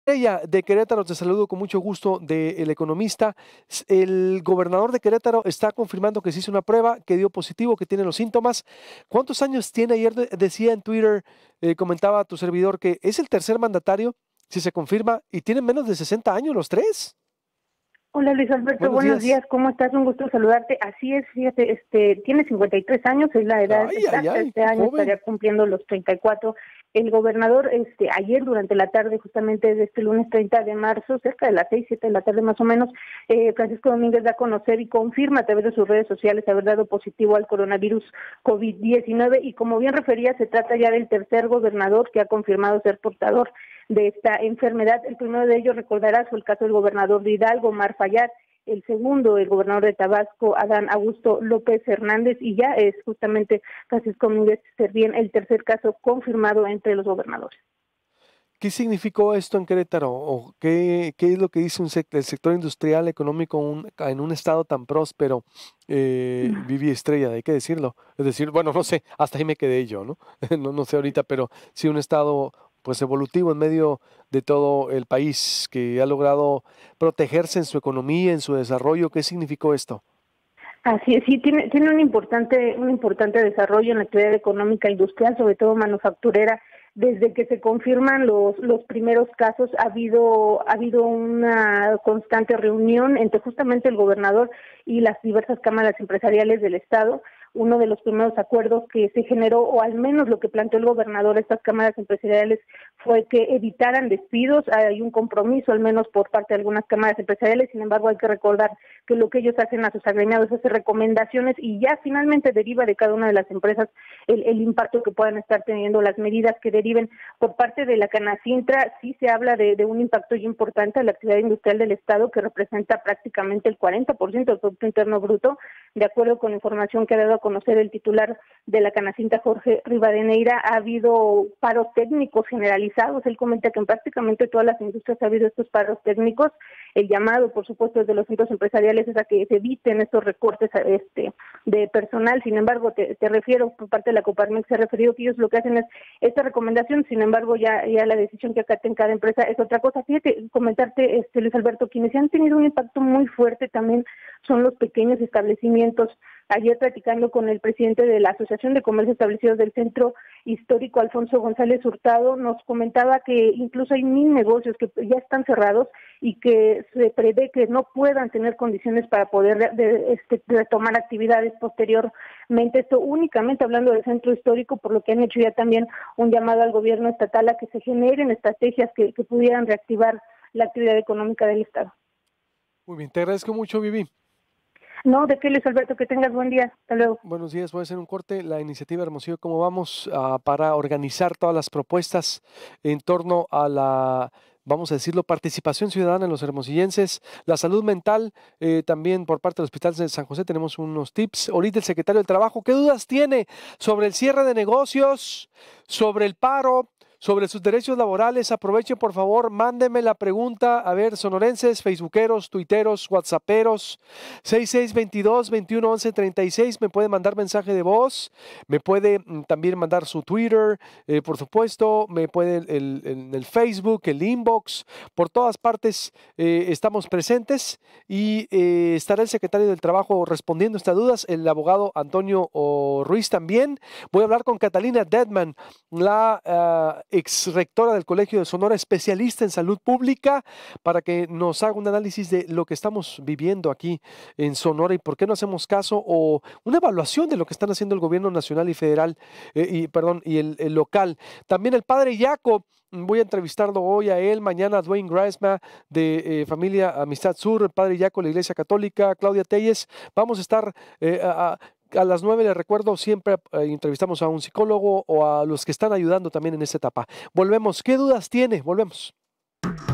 Estrella de Querétaro, te saludo con mucho gusto de El Economista. El gobernador de Querétaro está confirmando que se hizo una prueba, que dio positivo, que tiene los síntomas. ¿Cuántos años tiene? Ayer decía en Twitter, comentaba tu servidor que es el tercer mandatario, si se confirma, y tienen menos de 60 años los tres. Hola Luis Alberto, Buenos buenos días, días. ¿cómo estás? Un gusto saludarte. Así es, fíjate, tiene 53 años, es la edad Ay, ay, exacta, ay, este año joven. estaría cumpliendo los 34. El gobernador, ayer durante la tarde, justamente de este lunes 30 de marzo, cerca de las 6, 7 de la tarde más o menos, Francisco Domínguez da a conocer y confirma a través de sus redes sociales haber dado positivo al coronavirus COVID-19 y como bien refería, se trata ya del tercer gobernador que ha confirmado ser portador de esta enfermedad. El primero de ellos, recordarás, fue el caso del gobernador de Hidalgo, Omar Fayad. El segundo, el gobernador de Tabasco, Adán Augusto López Hernández, y ya es justamente Francisco Domínguez Servién el tercer caso confirmado entre los gobernadores. ¿Qué significó esto en Querétaro? ¿O qué es lo que dice el sector industrial económico en un estado tan próspero? Vivi Estrella, hay que decirlo. Es decir, bueno, no sé, hasta ahí me quedé yo, ¿no? No sé ahorita, pero sí un estado pues evolutivo en medio de todo el país que ha logrado protegerse en su economía, en su desarrollo. ¿Qué significó esto? Así es, sí, tiene un importante desarrollo en la actividad económica industrial, sobre todo manufacturera. Desde que se confirman los primeros casos, ha habido una constante reunión entre justamente el gobernador y las diversas cámaras empresariales del estado. Uno de los primeros acuerdos que se generó, o al menos lo que planteó el gobernador a estas cámaras empresariales, fue que evitaran despidos. Hay un compromiso, al menos por parte de algunas cámaras empresariales. Sin embargo, hay que recordar que lo que ellos hacen a sus agremiados es hacer recomendaciones y ya finalmente deriva de cada una de las empresas el impacto que puedan estar teniendo, las medidas que deriven. Por parte de la Canacintra sí se habla de un impacto ya importante a la actividad industrial del Estado, que representa prácticamente el 40% del Producto Interno Bruto, de acuerdo con información que ha dado a conocer el titular de la Canacintra, Jorge Rivadeneira. Ha habido paros técnicos generalizados. Él comenta que en prácticamente todas las industrias ha habido estos paros técnicos. El llamado, por supuesto, desde los centros empresariales es a que se eviten estos recortes de personal. Sin embargo, te refiero, por parte de la Coparmex se ha referido que ellos lo que hacen es esta recomendación. Sin embargo, ya la decisión que acate en cada empresa es otra cosa. Fíjate, comentarte, Luis Alberto, quienes han tenido un impacto muy fuerte también son los pequeños establecimientos. Ayer, platicando con el presidente de la Asociación de Comercios Establecidos del Centro Histórico, Alfonso González Hurtado, nos comentaba que incluso hay 1,000 negocios que ya están cerrados y que se prevé que no puedan tener condiciones para poder retomar actividades posteriormente. Esto únicamente hablando del centro histórico, por lo que han hecho ya también un llamado al gobierno estatal a que se generen estrategias que pudieran reactivar la actividad económica del Estado. Muy bien, te agradezco mucho, Vivi. No, de qué, Luis Alberto, que tengas buen día. Hasta luego. Buenos días, voy a hacer un corte. La iniciativa Hermosillo, ¿cómo vamos para organizar todas las propuestas en torno a la, vamos a decirlo, participación ciudadana en los hermosillenses? La salud mental, también por parte del Hospital de San José tenemos unos tips. Ahorita el secretario del Trabajo, ¿qué dudas tiene sobre el cierre de negocios, sobre el paro, sobre sus derechos laborales? Aprovechen, por favor, mándenme la pregunta. A ver, sonorenses, facebookeros, tuiteros, whatsapperos, 6622-211136. Me puede mandar mensaje de voz, me puede también mandar su Twitter, por supuesto, me puede en el Facebook, el inbox, por todas partes estamos presentes y estará el secretario del Trabajo respondiendo estas dudas, el abogado Antonio Ruiz también. Voy a hablar con Catalina Dedman, la ex rectora del Colegio de Sonora, especialista en salud pública, para que nos haga un análisis de lo que estamos viviendo aquí en Sonora y por qué no hacemos caso, o una evaluación de lo que están haciendo el gobierno nacional y federal, y el local. También el padre Jaco, voy a entrevistarlo hoy a él, mañana a Dwayne Grassma de Familia Amistad Sur, el padre Jaco, la Iglesia Católica, Claudia Telles. Vamos a estar a las 9, les recuerdo, siempre entrevistamos a un psicólogo o a los que están ayudando también en esta etapa. Volvemos. ¿Qué dudas tiene? Volvemos.